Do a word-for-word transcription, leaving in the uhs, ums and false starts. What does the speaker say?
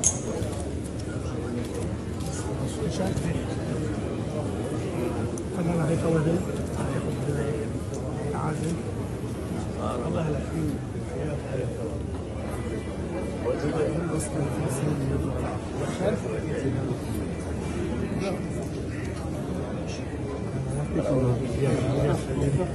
فنان هيك ولد عازم الله لا يحيي الحياة.